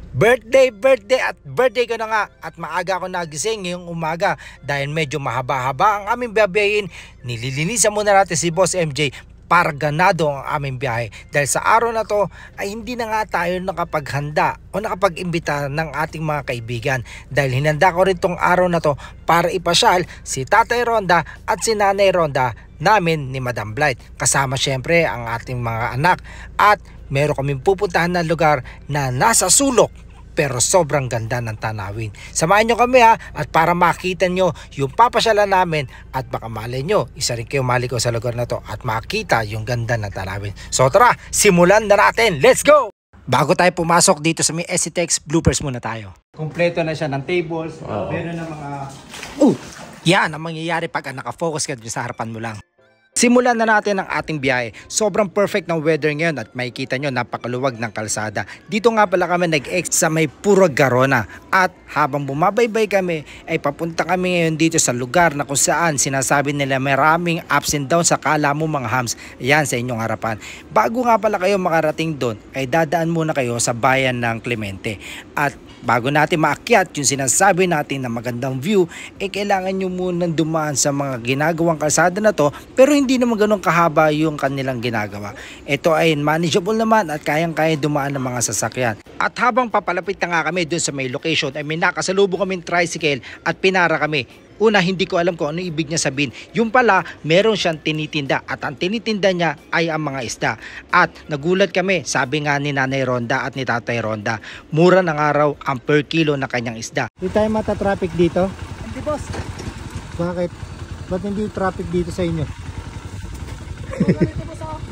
Birthday ko na nga at maaga ako nagising ngayong umaga dahil medyo mahaba-haba ang aming biyahein. Nililinisan muna natin si Boss MJ para ganado ang aming biyahe dahil sa araw na to ay hindi na nga tayo nakapaghanda o nakapag-imbita ng ating mga kaibigan dahil hinanda ko rin tong araw na to para ipasyal si Tatay Ronda at si Nanay Ronda namin ni Madam Blight, kasama syempre ang ating mga anak, at meron kaming pupuntahan na lugar na nasa sulok pero sobrang ganda ng tanawin. Samahan nyo kami at para makita nyo yung papasyalan namin at baka malay nyo isa rin kayo maliko sa lugar na to at makita yung ganda ng tanawin. So tara, simulan na natin, let's go! Bago tayo pumasok dito sa may SCTEX, bloopers muna tayo. Kompleto na siya ng tables, meron na mga yan ang mangyayari pag nakafocus ka sa harapan mo lang. Simulan na natin ang ating biyahe. Sobrang perfect ng weather ngayon at makikita nyo napakaluwag ng kalsada. Dito nga pala kami nag-exit sa may Puro Garona at habang bumabaybay kami ay papunta kami ngayon dito sa lugar na kung saan sinasabi nila maraming ups and downs sa kala mo mga hams. Yan sa inyong harapan. Bago nga pala kayo makarating doon ay dadaan muna kayo sa bayan ng Clemente at bago natin maakyat yung sinasabi natin na magandang view, kailangan nyo munang dumaan sa mga ginagawang kalsada na to pero hindi naman ganun kahaba yung kanilang ginagawa. Ito ay manageable naman at kayang-kaya dumaan ng mga sasakyan. At habang papalapit na nga kami dun sa may location ay may nakasalubong kaming tricycle at pinara kami. Una, hindi ko alam kung ano ibig niya sabihin. Yung pala, meron siyang tinitinda at ang tinitinda niya ay ang mga isda. At nagulat kami, sabi nga ni Nanay Ronda at ni Tatay Ronda, mura ng araw ang per kilo na kanyang isda. Hindi tayo mata-traffic dito? Hindi boss. Bakit? Ba't hindi traffic dito sa inyo? Ganito boss ako.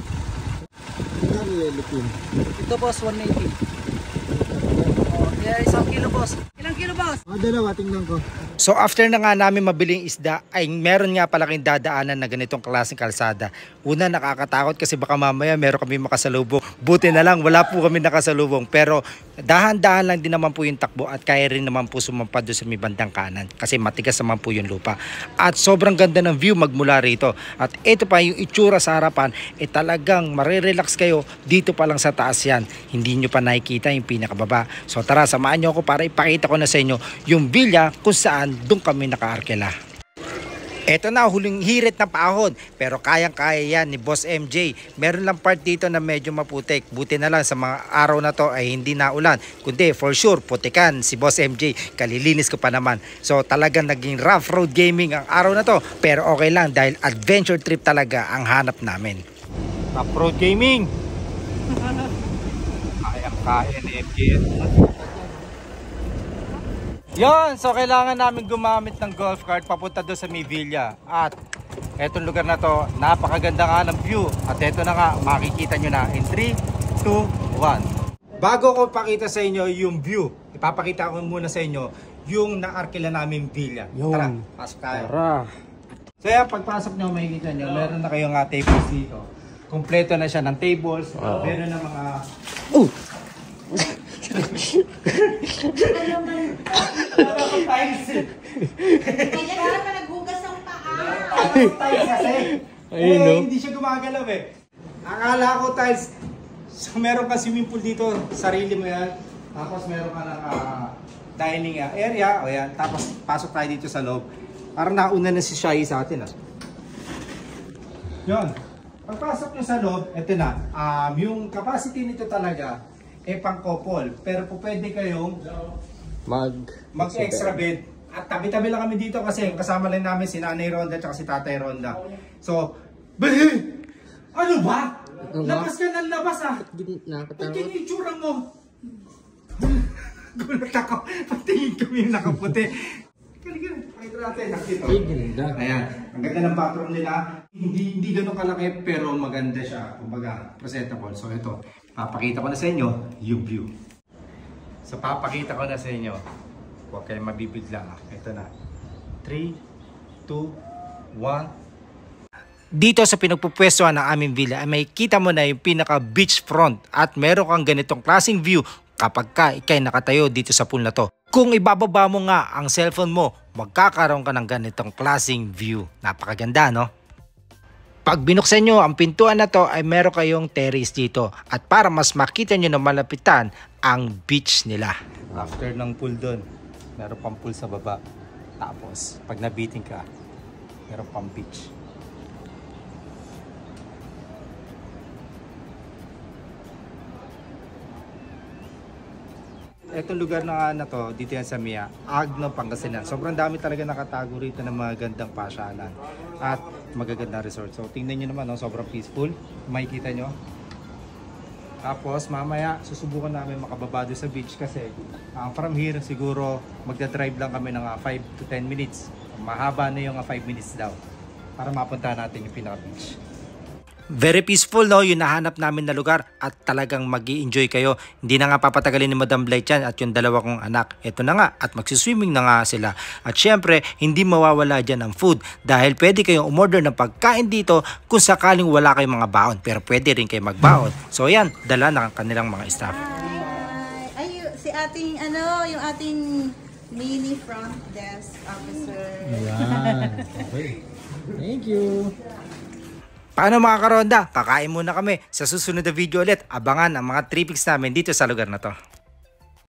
Ito boss, 180. Yeah, 1 kilo boss. Ilang kilo boss? Dalawa, tingnan ko. So after na nga namin mabiling isda ay meron nga pala kayong dadaanan na ganitong klaseng kalsada. Una, nakakatakot kasi baka mamaya meron kami makasalubong. Buti na lang wala po kami nakasalubong pero dahan-dahan lang din naman po yung takbo at kaya rin naman po sumampad doon sa may bandang kanan kasi matigas naman po yung lupa. At sobrang ganda ng view magmula rito. At ito pa yung itsura sa harapan talagang marirelax kayo dito pa lang sa taas yan. Hindi nyo pa nakikita yung pinakababa. So tara, samahan nyo ako para ipakita ko na sa inyo yung villa kung saan doon kami nakaarkela. Eto na, huling hirit na paahon pero kayang-kaya yan ni Boss MJ. Meron lang part dito na medyo maputik. Buti na lang sa mga araw na to ay hindi na ulan. Kundi for sure putikan si Boss MJ. Kalilinis ko pa naman. So talagang naging rough road gaming ang araw na to. Pero okay lang dahil adventure trip talaga ang hanap namin. Rough road gaming! Kayang-kaya ni MJ. Yon, so kailangan namin gumamit ng golf cart papunta doon sa Mivilla. At etong lugar na to, napakaganda nga ng view. At eto na nga, makikita nyo na in 3, 2, 1. Bago ko pakita sa inyo yung view, ipapakita ko muna sa inyo yung naarkila namin villa. Tara, pasok tayo. Tara. So yan, pagpasok nyo, makikita nyo, meron na kayong tables dito. Kompleto na siya ng tables. Meron na mga... Kailangan ka naghugas ng paa. Tiles kasi. Hindi siya gumagalaw Akala ko tiles. So meron ka swimming pool dito. Sarili mo yan. Tapos meron ka ng dining area. O yan. Tapos pasok tayo dito sa loob. Parang nauna na si Shai sa atin. Yun. Pagpasok nyo sa loob, eto na. Yung capacity nito talaga pang couple. Pero po pwede kayong mag-extra bed. At tabi-tabi lang kami dito kasi kasama lang namin si Nanay Ronda at si Tatay Ronda. So, ano ba? Labas ka ng labas Pati yung itsura mo. Gulat ako. Patingin kami yung nakaputi. Pakita natin. Ayan. Ang ganda ng bathroom nila. Hindi ganun kalaki pero maganda siya. Kumbaga, presentable. So ito, papakita ko na sa inyo yung view. So papakita ko na sa inyo. Huwag kayong mabibigla. Ito na. 3, 2, 1. Dito sa pinagpupwestuhan ng aming villa ay makikita mo na yung pinaka beach front at meron kang ganitong klaseng view kapag ikay nakatayo dito sa pool na to. Kung ibababa mo nga ang cellphone mo, magkakaroon ka ng ganitong klaseng view. Napakaganda, no? Pag binuksan nyo ang pintuan na to ay meron kayong terrace dito. At para mas makita nyo na malapitan ang beach nila. After ng pool doon, meron pang pool sa baba. Tapos, pag nabiting ka, meron pang beach. Itong lugar na to, dito yan sa Mia, Agno, Pangasinan. Sobrang dami talaga nakatago rito ng mga gandang pasyalan at magagandang resort. So tingnan nyo naman, no? Sobrang peaceful. Makikita nyo. Tapos mamaya susubukan namin makababa doon sa beach kasi from here siguro magdadrive lang kami ng 5 to 10 minutes. Mahaba na yung 5 minutes daw para mapunta natin yung pinaka-beach. Very peaceful, no? Yung nahanap namin na lugar at talagang mag-i-enjoy kayo. Hindi na nga papatagalin ni Madam Blight yan at yung dalawa kong anak. Ito na nga at magsiswimming na nga sila. At syempre, hindi mawawala dyan ang food dahil pwede kayong umorder ng pagkain dito kung sakaling wala kayong mga baon. Pero pwede rin kayo magbaon. So yan, dala ng kanilang mga staff. Ay, si ating, yung ating mini front desk officer. Ayan. Okay. Thank you. Paano mga karonda? Kakain muna kami. Sa susunod na video ulit, abangan ang mga tripics namin dito sa lugar na to.